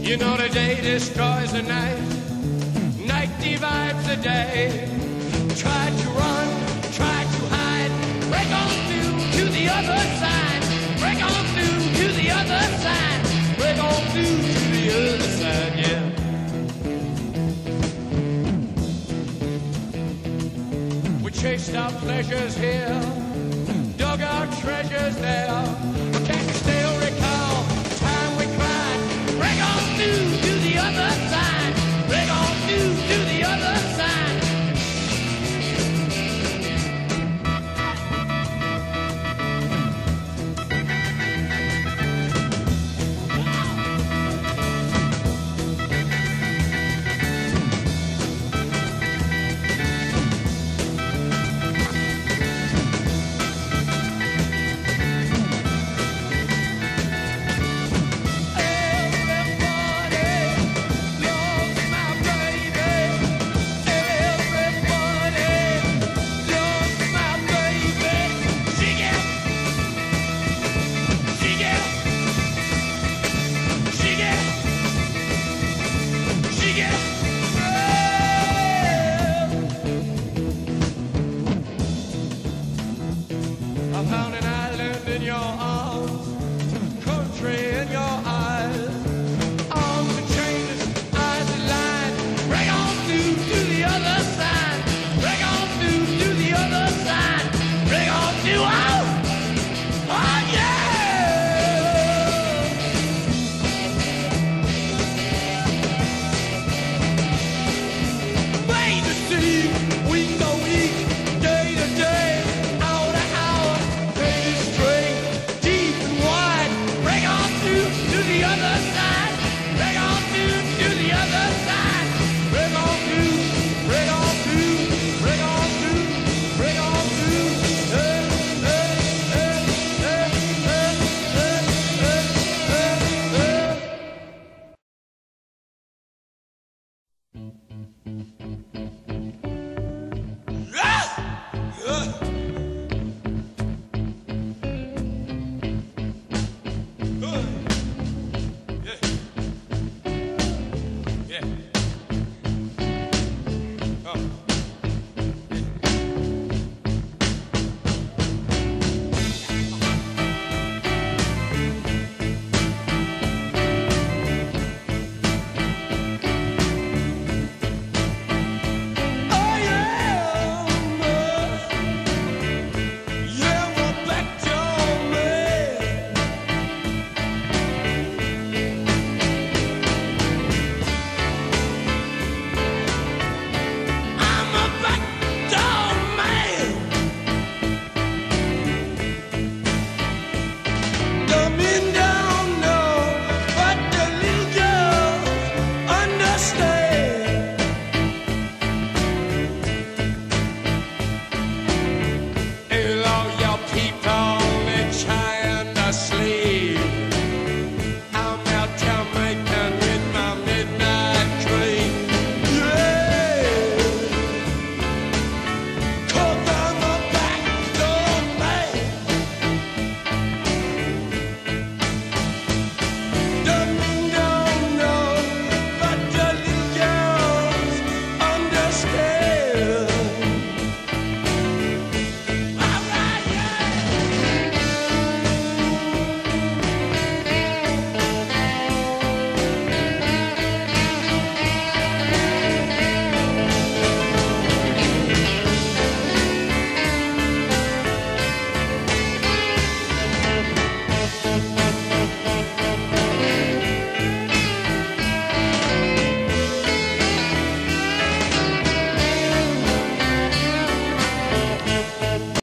You know the day destroys the night, night divides the day. Try to run, try to hide, break on through to the other side, break on through to the other side, break on through to the other side, yeah. We chased our pleasures here, dug our treasures there. We can't